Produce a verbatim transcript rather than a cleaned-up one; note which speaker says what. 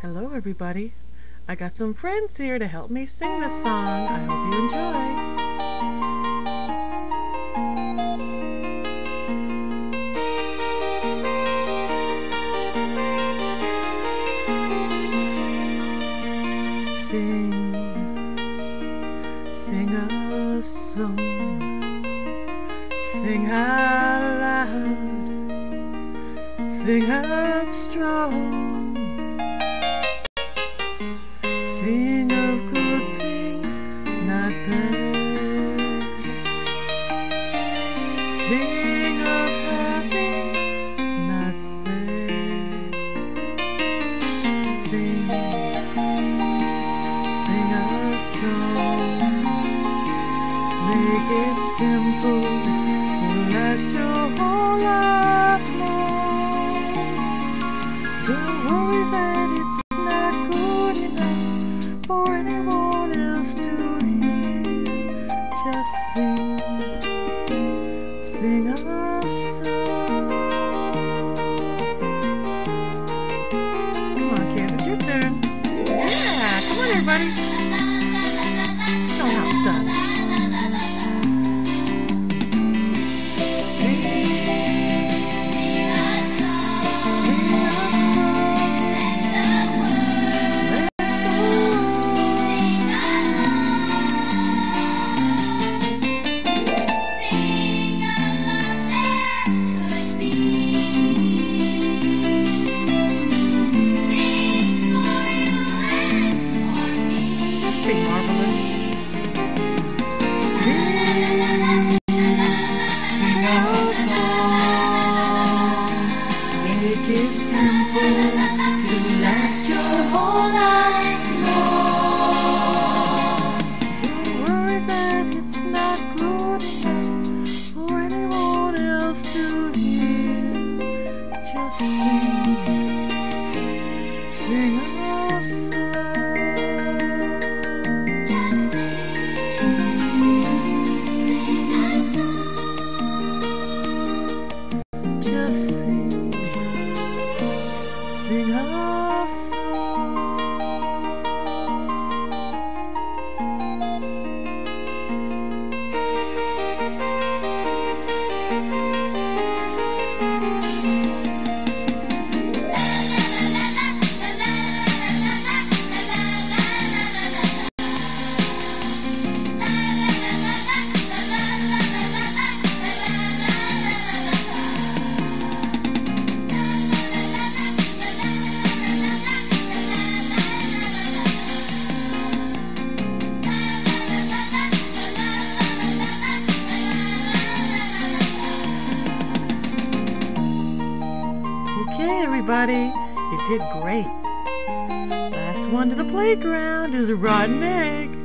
Speaker 1: Hello everybody. I got some friends here to help me sing this song. I hope you enjoy. Sing, sing a song, sing out loud, sing out strong. Sing of good things, not bad. Sing of happy, not sad. Sing, sing a song. Make it simple to last your whole life long. Don't worry that it's not good enough for anyone else to hear. Just sing, sing a song. Come on, kids, it's your turn. Yeah, come on, everybody. Show 'em how it's done. Pretty marvelous. Sing, sing a song. Make it simple to last your whole life long. Don't worry that it's not good enough for anyone else to hear. Just sing, sing a song. Just sing, sing a song. Okay, everybody, you did great. Last one to the playground is a rotten egg.